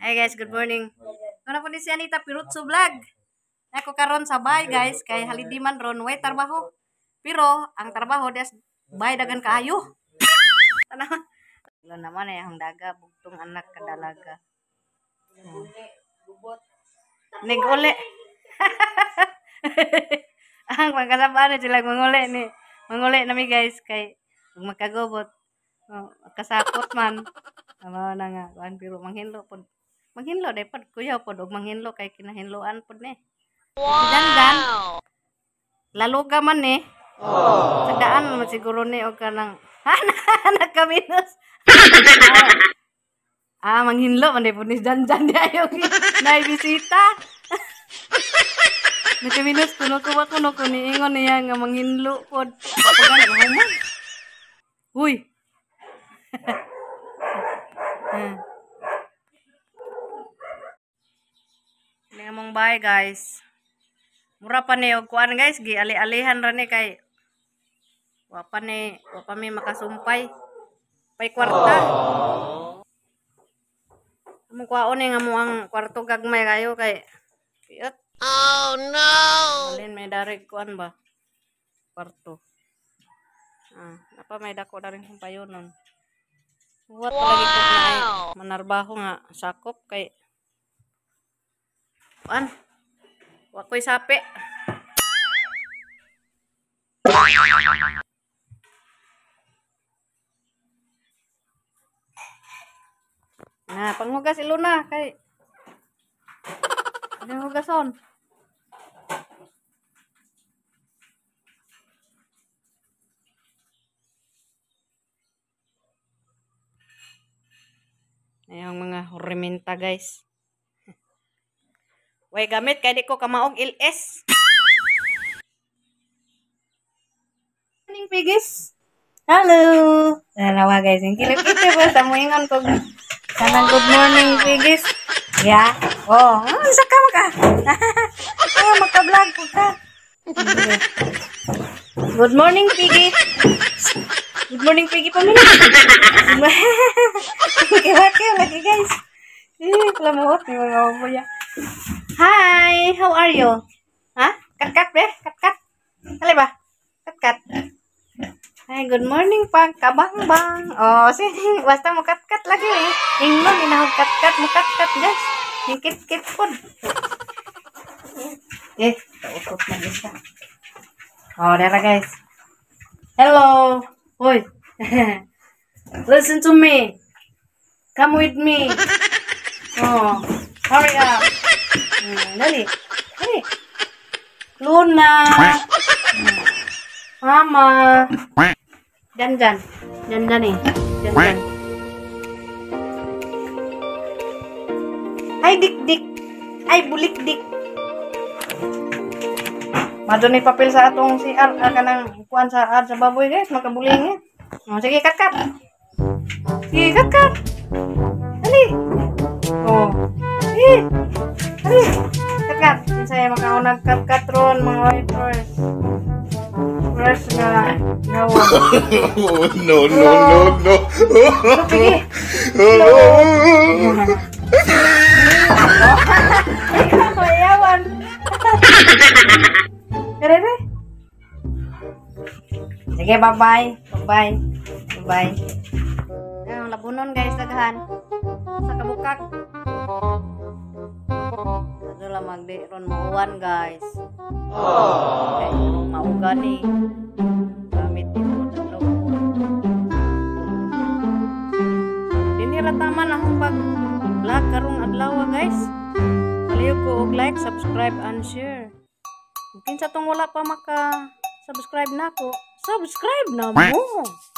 Hey guys, good morning. Ano po ni si Anita Pirutso Vlog. Ako karon sa bay guys, kay halidiman ron way trabaho. Pero ang trabaho des bay dagan kaayo. Ano? Lo naman ay ang daga bugtong anak kadalaga. Nigole. Ang pagkasabaan sila mangole ni. Mangole nami guys kay magkagobot. Kasakot man. Ano na nga, pero manghinlo pod. Manghinlo day pod kuya pod og manghinlo kay kinahinloan pod ni. Dandan. Lalo ka man ni. Sa daan man siguro ni og kanang anak kaminus. Manghinlo man day pod ni dandan di ayo na bisita. Nakaminus kuno ko niingon niya nga manghinlo pod. Pagana mo. Uy. Ini ngomong bye guys. Mura pa ni og kuan guys, gi ali-alihan ra ni kay wa pa mi makasumpay. Pay kwarta. Amo kuaon ni nga mo ang kwarto gagmay kayo kay piyot. Oh no. Alin may darig kuan ba? Kwarto. Napa may dako daring sumpayonon. What lagi ko na manarbaho nga sakop kay kuan. Wa koy sapi. Panghugas iluna kay ano hugason? Ayang mga reminta guys. Way gamit kay di ko kamaog LS. Morning pigis. Hello. Dalawa guys, ang kilip-kilip po sa muingon ko. Kanang good morning pigis. Ya. Oh, saka maka. Maka-vlog ko ka. Good morning piggy. Good morning piggy pamilya. Kaya lagi guys. Kelamuot ni mga kuya. Hi, how are you? Kat-kat be? Kat-kat? Kali ba? Kat-kat. Hi, good morning pang kabang-bang. Oh, sige, basta mo kat-kat lagi eh. Ingnon, inahog kat-kat, mo kat-kat guys. Hingkit-kit po. Ukot na isa. Oh, dera guys. Hello. Hoy. Listen to me. Come with me. Oh, hurry up. Dali. Dali. Luna. Mama. Janjan. Janjan eh. Janjan. Ay dik-dik. Ay bulik-dik. Mado ni papel sa atong CR kanang kuan sa baboy guys, makabuling eh. Sige kat-kat. Sige kat-kat. Dali. Oh. Dali. Kat-kat. Saya makaunag kat-kat ron mga wipers. Fresh nga gawa. No. Sige. Mayawan. Kere. Sige, bye-bye. Bye-bye. Ang labunon guys, daghan. Sa kabukak. Ito lang magdi ron mauwan guys. Okay, mauga ni. Gamit ito sa loob. Dinira taman akong pag-vlog karong adlaw guys. Paliw ko og like, subscribe and share. Mungkin sa tong wala pa maka-subscribe na ako, subscribe na mo.